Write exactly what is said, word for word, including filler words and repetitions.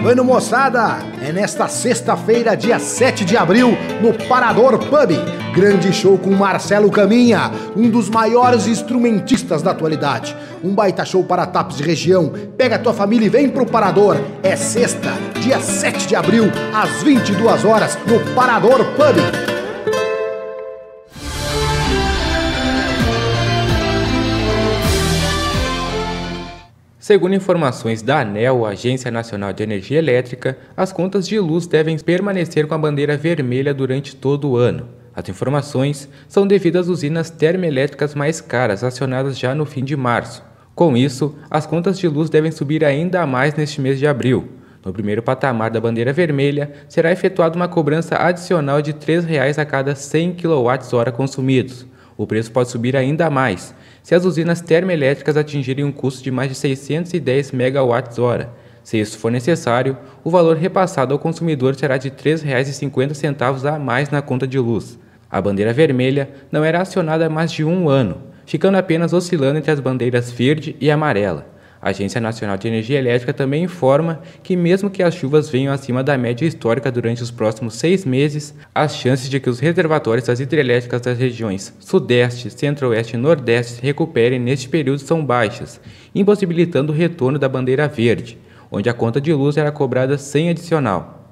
Bueno, moçada, é nesta sexta-feira, dia sete de abril, no Parador Pub. Grande show com Marcelo Caminha, um dos maiores instrumentistas da atualidade. Um baita show para Tapes de região. Pega a tua família e vem pro Parador. É sexta, dia sete de abril, às vinte e duas horas, no Parador Pub. Segundo informações da ANEEL, Agência Nacional de Energia Elétrica, as contas de luz devem permanecer com a bandeira vermelha durante todo o ano. As informações são devido às usinas termoelétricas mais caras acionadas já no fim de março. Com isso, as contas de luz devem subir ainda mais neste mês de abril. No primeiro patamar da bandeira vermelha, será efetuada uma cobrança adicional de três reais a cada cem quilowatt-hora consumidos. O preço pode subir ainda mais se as usinas termoelétricas atingirem um custo de mais de seiscentos e dez megawatts-hora. Se isso for necessário, o valor repassado ao consumidor será de três reais e cinquenta centavos a mais na conta de luz. A bandeira vermelha não era acionada há mais de um ano, ficando apenas oscilando entre as bandeiras verde e amarela. A Agência Nacional de Energia Elétrica também informa que, mesmo que as chuvas venham acima da média histórica durante os próximos seis meses, as chances de que os reservatórios das hidrelétricas das regiões Sudeste, Centro-Oeste e Nordeste se recuperem neste período são baixas, impossibilitando o retorno da bandeira verde, onde a conta de luz era cobrada sem adicional.